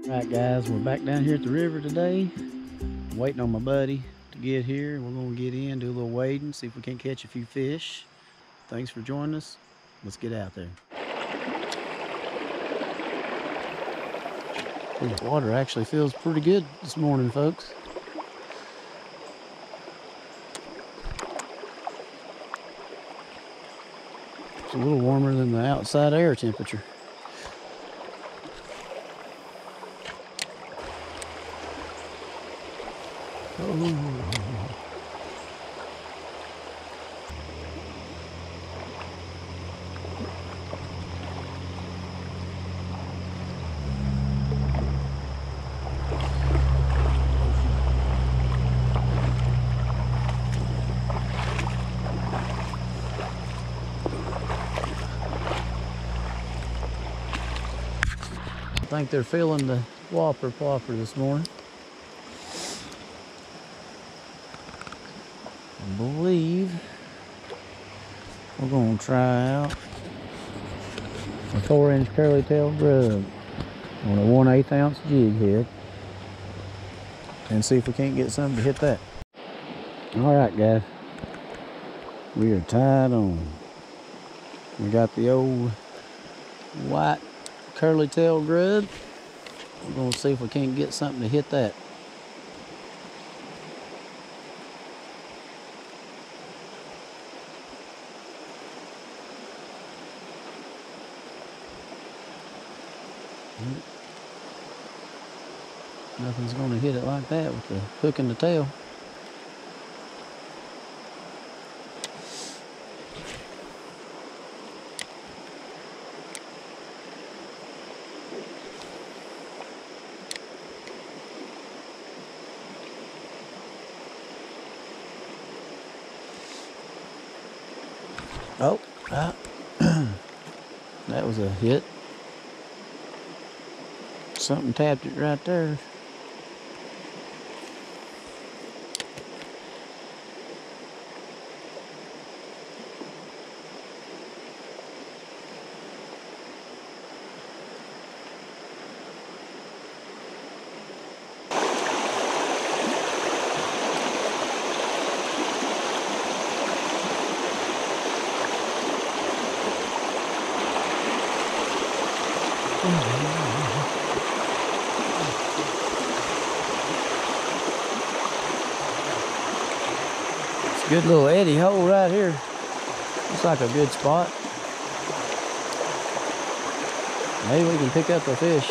Alright guys, we're back down here at the river today. Waiting on my buddy to get here. We're gonna get in, do a little wading, see if we can't catch a few fish. Thanks for joining us. Let's get out there. The water actually feels pretty good this morning, folks. It's a little warmer than the outside air temperature. Oh. I think they're feeling the whopper plopper this morning. I believe we're going to try out a 4-inch curly tail grub on a 1/8 ounce jig head and see if we can't get something to hit that. All right, guys, we are tied on. We got the old white curly tail grub. We're going to see if we can't get something to hit that. Nothing's going to hit it like that with the hook and the tail. Oh, that was a hit. Something tapped it right there. It's a good little eddy hole right here. Looks like a good spot. Maybe we can pick up a fish.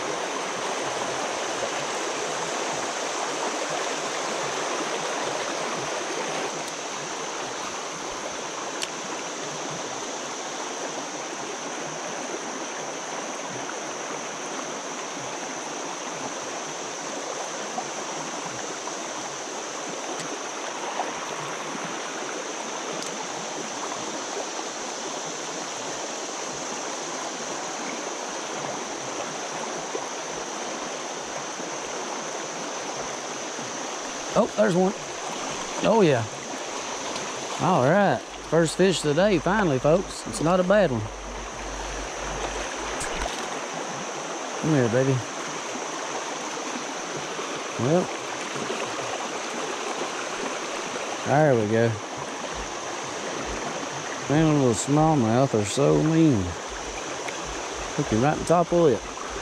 Oh, there's one. Oh, yeah. All right. First fish of the day, finally, folks. It's not a bad one. Come here, baby. Well, there we go. Man, a little smallmouth are so mean. Hook him right in the top of the lip.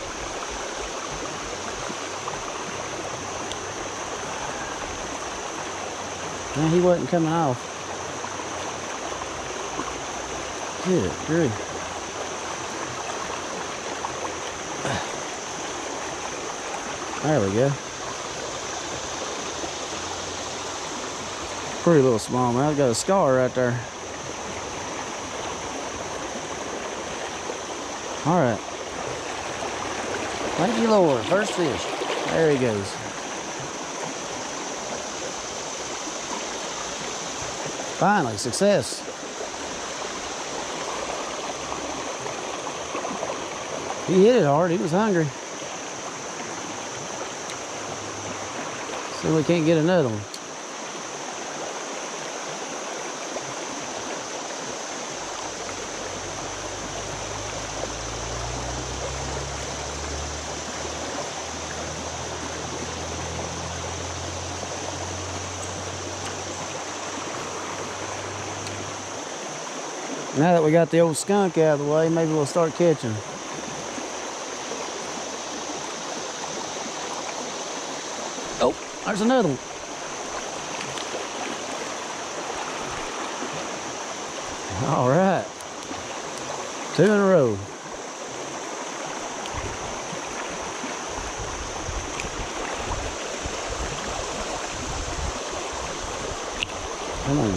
Man, he wasn't coming off. Good grief. There we go. Pretty little smallmouth. Got a scar right there. All right. Thank you, Lord. First fish. There he goes. Finally, success. He hit it hard. He was hungry. See, we can't get another one. Now that we got the old skunk out of the way, maybe we'll start catching. Oh, there's another one. All right, 2 in a row. Come on.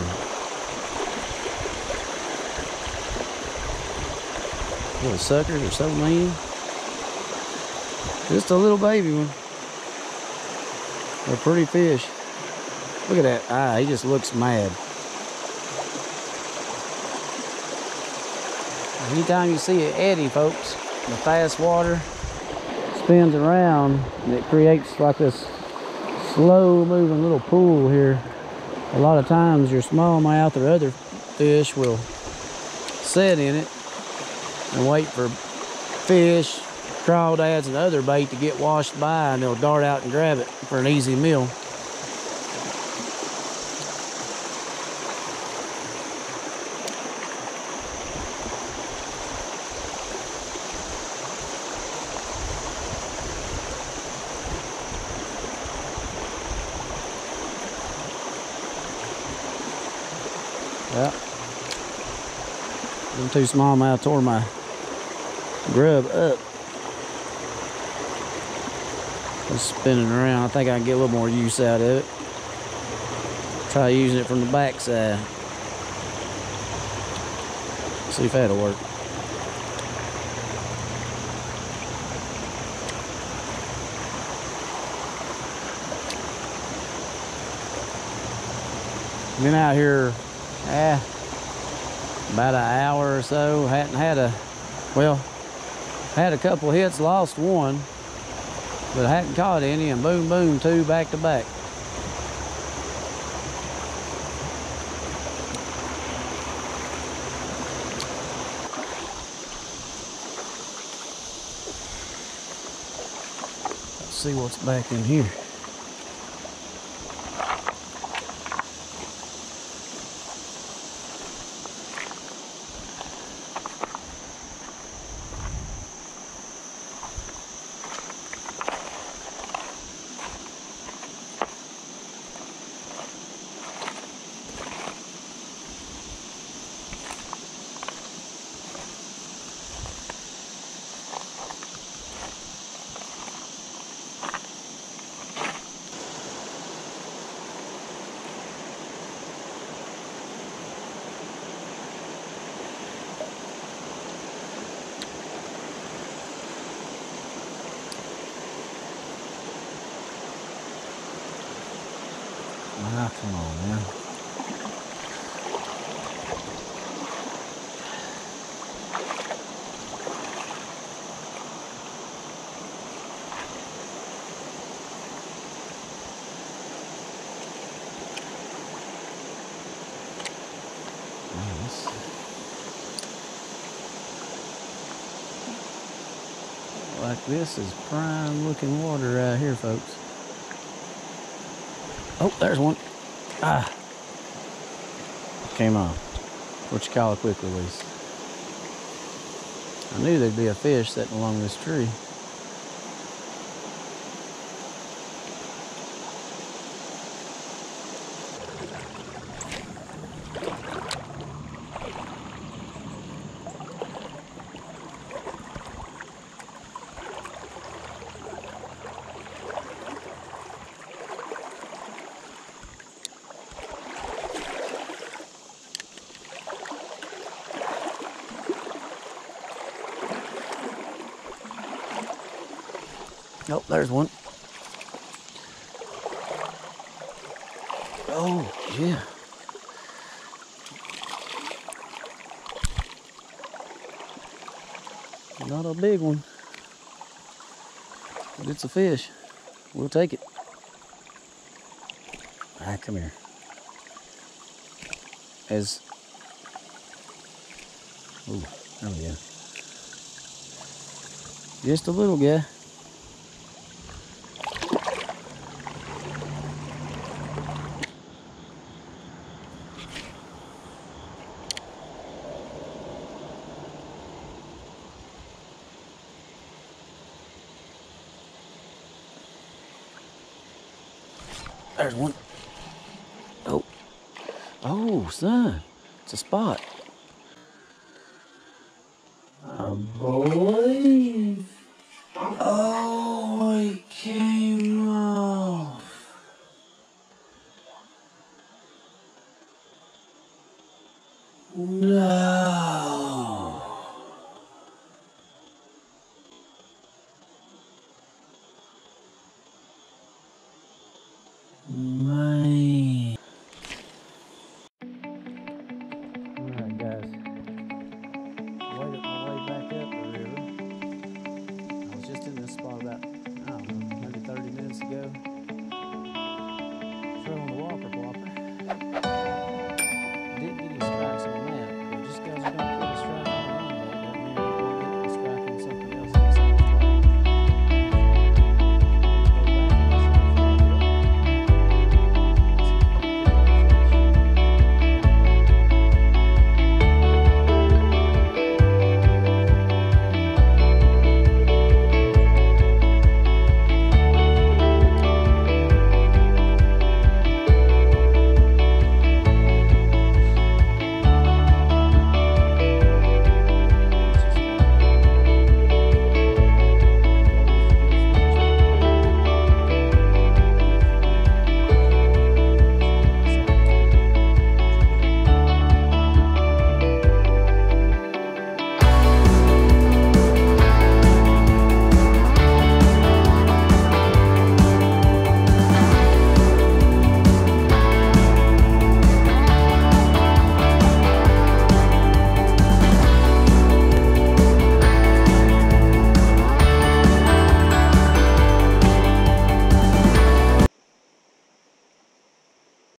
Little suckers are so mean. Just a little baby one. They're pretty fish. Look at that eye, he just looks mad. Anytime you see an eddy, folks, the fast water spins around and it creates like this slow moving little pool here. A lot of times your smallmouth or other fish will set in it and wait for fish, crawdads, and other bait to get washed by, and they'll dart out and grab it for an easy meal. Yeah. Them 2 smallmouth tore my grub up. Just spinning around. I think I can get a little more use out of it. Try using it from the back side. See if that'll work. Been out here about an hour or so. Hadn't had had a couple of hits, lost one, but I hadn't caught any, and boom, boom, 2 back to back. Let's see what's back in here. Ah, come on, man. Nice. Like this is prime looking water right here, folks. Oh, there's one. Ah. Came off. What you call a quick release. I knew there'd be a fish sitting along this tree. Oh, there's one. Oh, yeah. Not a big one, but it's a fish. We'll take it. All right, come here. Oh, oh yeah. Just a little guy. There's one. Oh. Oh, son. It's a spot. A boy. Oh, he came off. No.